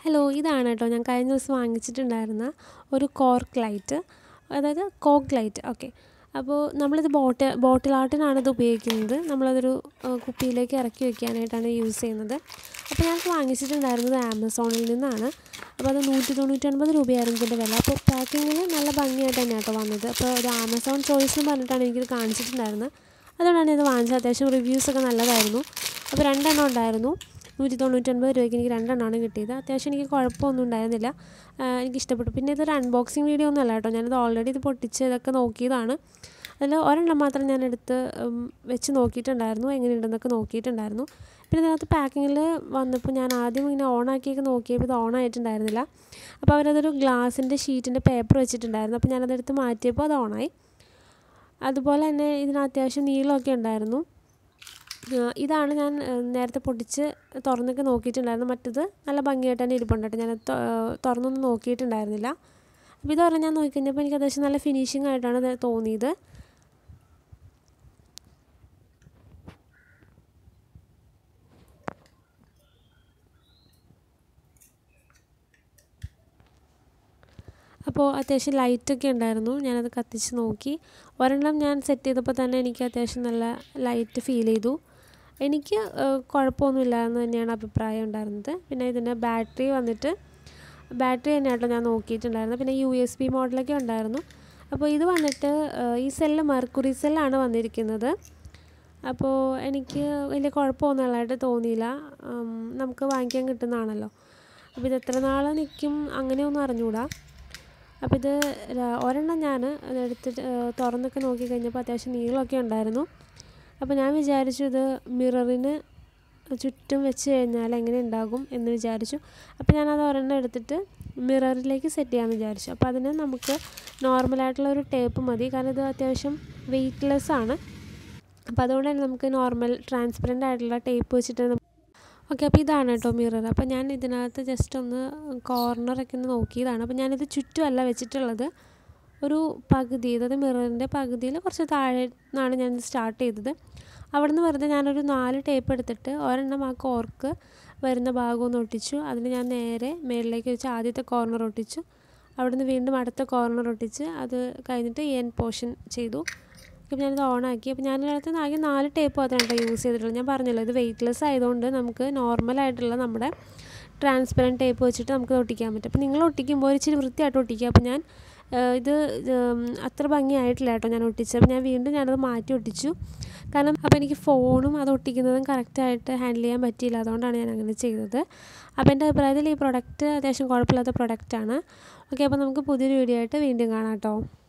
Hello, ഇതാണ് കേട്ടോ ഞാൻ കഴിഞ്ഞ ദിവസം വാങ്ങിച്ചിട്ടുണ്ടായിരുന്ന ഒരു കോർക്ക് ലൈറ്റ്, അതായത് കോക്ക് ലൈറ്റ്. ഓക്കെ, അപ്പോൾ നമ്മളിത് ബോട്ടിൽ ആർട്ടിനാണ് ഇത് ഉപയോഗിക്കുന്നത്. നമ്മളതൊരു കുപ്പിയിലേക്ക് ഇറക്കി വയ്ക്കാനായിട്ടാണ് യൂസ് ചെയ്യുന്നത്. അപ്പോൾ ഞങ്ങൾക്ക് വാങ്ങിച്ചിട്ടുണ്ടായിരുന്നത് ആമസോണിൽ നിന്നാണ്. അപ്പോൾ അത് 199 രൂപയായിരുന്നു ഇതിൻ്റെ വില. അപ്പോൾ പാക്കിങ്ങിൽ നല്ല ഭംഗിയായിട്ട് തന്നെ കേട്ടോ വന്നത്. അപ്പോൾ ഒരു ആമസോൺ ചോയ്സ് എന്ന് പറഞ്ഞിട്ടാണ് എനിക്കിത് കാണിച്ചിട്ടുണ്ടായിരുന്നത്. അതുകൊണ്ടാണ് ഇത് വാങ്ങിച്ചത്. അത്യാവശ്യം റിവ്യൂസൊക്കെ നല്ലതായിരുന്നു. അപ്പോൾ 2 എണ്ണം ഉണ്ടായിരുന്നു. 199 രൂപയ്ക്ക് എനിക്ക് 2 എണ്ണമാണ് കിട്ടിയത്. അത്യാവശ്യം എനിക്ക് കുഴപ്പമൊന്നും ഉണ്ടായിരുന്നില്ല, എനിക്കിഷ്ടപ്പെട്ടു. പിന്നെ ഇതൊരു അൺബോക്സിങ് വീഡിയോ ഒന്നും അല്ല കേട്ടോ, ഞാനിത് ഓൾറെഡി ഇത് പൊട്ടിച്ച് ഇതൊക്കെ നോക്കിയതാണ്. അതിൽ ഒരെണ്ണം മാത്രം ഞാനെടുത്ത് വെച്ച് നോക്കിയിട്ടുണ്ടായിരുന്നു, എങ്ങനെയുണ്ടെന്നൊക്കെ നോക്കിയിട്ടുണ്ടായിരുന്നു. പിന്നെ ഇതിനകത്ത് പാക്കിങ്ങിൽ വന്നപ്പോൾ ഞാൻ ആദ്യം ഇങ്ങനെ ഓണാക്കിയൊക്കെ നോക്കിയപ്പോൾ ഇത് ഓണായിട്ടുണ്ടായിരുന്നില്ല. അപ്പോൾ അവരതൊരു ഗ്ലാസിൻ്റെ ഷീറ്റിൻ്റെ പേപ്പർ വെച്ചിട്ടുണ്ടായിരുന്നു. അപ്പോൾ ഞാനതെടുത്ത് മാറ്റിയപ്പോൾ അത് ഓണായി. അതുപോലെ തന്നെ ഇതിന് അത്യാവശ്യം നീളമൊക്കെ ഉണ്ടായിരുന്നു. ഇതാണ് ഞാൻ നേരത്തെ പൊട്ടിച്ച് തുറന്നൊക്കെ നോക്കിയിട്ടുണ്ടായിരുന്നു. മറ്റത് നല്ല ഭംഗിയായിട്ട് തന്നെ ഇരിപ്പുണ്ട് കേട്ടോ, ഞാൻ തുറന്നൊന്നും നോക്കിയിട്ടുണ്ടായിരുന്നില്ല. അപ്പോൾ ഇത് പറഞ്ഞാൽ ഞാൻ നോക്കിക്കഴിഞ്ഞപ്പോൾ എനിക്ക് അത്യാവശ്യം നല്ല ഫിനിഷിംഗ് ആയിട്ടാണ് തോന്നിയത്. അപ്പോൾ അത്യാവശ്യം ലൈറ്റൊക്കെ ഉണ്ടായിരുന്നു, ഞാനത് കത്തിച്ച് നോക്കി. ഒരെണ്ണം ഞാൻ സെറ്റ് ചെയ്തപ്പോൾ തന്നെ എനിക്ക് അത്യാവശ്യം നല്ല ലൈറ്റ് ഫീൽ ചെയ്തു. എനിക്ക് കുഴപ്പമൊന്നുമില്ല എന്ന് തന്നെയാണ് അഭിപ്രായം ഉണ്ടായിരുന്നത്. പിന്നെ ഇതിൻ്റെ ബാറ്ററി തന്നെയാട്ടോ ഞാൻ നോക്കിയിട്ടുണ്ടായിരുന്നത്. പിന്നെ USB മോഡലൊക്കെ ഉണ്ടായിരുന്നു. അപ്പോൾ ഇത് വന്നിട്ട് ഈ സെല്ല് മെർക്കുറി സെല്ലാണ് വന്നിരിക്കുന്നത്. അപ്പോൾ എനിക്ക് വലിയ കുഴപ്പമൊന്നുമുള്ളതായിട്ട് തോന്നിയില്ല. നമുക്ക് വാങ്ങിക്കാൻ കിട്ടുന്നതാണല്ലോ. അപ്പോൾ ഇത് എത്ര നാൾ നിൽക്കും അങ്ങനെയൊന്നും അറിഞ്ഞുകൂടാ. അപ്പോൾ ഇത് ഒരെണ്ണം ഞാൻ അതെടുത്തിട്ട് തുറന്നൊക്കെ നോക്കി കഴിഞ്ഞപ്പോൾ അത്യാവശ്യം നീളമൊക്കെ ഉണ്ടായിരുന്നു. അപ്പോൾ ഞാൻ വിചാരിച്ചു ഇത് മിററിന് ചുറ്റും വെച്ച് കഴിഞ്ഞാൽ എങ്ങനെ ഉണ്ടാകും എന്ന് വിചാരിച്ചു. അപ്പോൾ ഞാനത് ഒരെണ്ണം എടുത്തിട്ട് മിററിലേക്ക് സെറ്റ് ചെയ്യാമെന്ന് വിചാരിച്ചു. അപ്പോൾ അതിന് നമുക്ക് നോർമലായിട്ടുള്ള ഒരു ടേപ്പ് മതി, കാരണം ഇത് അത്യാവശ്യം വെയ്റ്റ്ലെസ് ആണ്. അപ്പോൾ അതുകൊണ്ട് തന്നെ നമുക്ക് നോർമൽ ട്രാൻസ്പെറൻ്റ് ആയിട്ടുള്ള ടേപ്പ് വെച്ചിട്ട് ഓക്കെ. അപ്പോൾ ഇതാണ് കേട്ടോ മിറർ. അപ്പോൾ ഞാൻ ഇതിനകത്ത് ജസ്റ്റ് ഒന്ന് കോർണറൊക്കെ ഒന്ന് നോക്കിയതാണ്. അപ്പോൾ ഞാനിത് ചുറ്റുമല്ല വെച്ചിട്ടുള്ളത്, ഒരു പകുതി, അതായത് മിററിൻ്റെ പകുതിയിൽ കുറച്ച് താഴെ നിന്നാണ് ഞാൻ സ്റ്റാർട്ട് ചെയ്തത്. അവിടെ നിന്ന് വെറുതെ ഞാനൊരു 4 ടേപ്പ് എടുത്തിട്ട് ഒരെണ്ണം ആ കോർക്ക് വരുന്ന ഭാഗം ഒന്ന് ഒട്ടിച്ചു. അതിന് ഞാൻ നേരെ മേളിലേക്ക് വെച്ച് ആദ്യത്തെ കോർണർ ഒട്ടിച്ചു. അവിടെ നിന്ന് വീണ്ടും അടുത്ത കോർണർ ഒട്ടിച്ച് അത് കഴിഞ്ഞിട്ട് എൻഡ് പോർഷൻ ചെയ്തു. അപ്പോൾ ഞാനിത് ഓണാക്കി. അപ്പോൾ ഞാനിതിനകത്ത് ആകെ 4 ടേപ്പ് മാത്രമാണ് കേട്ടോ യൂസ് ചെയ്തിട്ടുള്ളത്. ഞാൻ പറഞ്ഞല്ലോ ഇത് വെയ്റ്റ്ലെസ് ആയതുകൊണ്ട് നമുക്ക് നോർമലായിട്ടുള്ള നമ്മുടെ ട്രാൻസ്പെറൻറ്റ് ടേപ്പ് വെച്ചിട്ട് നമുക്ക് ഒട്ടിക്കാൻ പറ്റും. അപ്പോൾ നിങ്ങൾ ഒട്ടിക്കുമ്പോൾ ഇച്ചിരി വൃത്തിയായിട്ട് ഒട്ടിക്കുക. അപ്പോൾ ഞാൻ ഇത് അത്ര ഭംഗിയായിട്ടില്ല കേട്ടോ ഞാൻ ഒട്ടിച്ചത്. അപ്പോൾ ഞാനത് മാറ്റി ഒട്ടിച്ചു. കാരണം അപ്പോൾ എനിക്ക് ഫോണും അത് ഒട്ടിക്കുന്നതും കറക്റ്റായിട്ട് ഹാൻഡിൽ ചെയ്യാൻ പറ്റിയില്ല, അതുകൊണ്ടാണ് ഞാൻ അങ്ങനെ ചെയ്തത്. അപ്പോൾ എൻ്റെ അഭിപ്രായത്തിൽ ഈ പ്രൊഡക്റ്റ് അത്യാവശ്യം കുഴപ്പമില്ലാത്ത പ്രൊഡക്റ്റാണ്. ഓക്കെ, അപ്പോൾ നമുക്ക് പുതിയൊരു വീഡിയോ ആയിട്ട് വീണ്ടും കാണാം കേട്ടോ.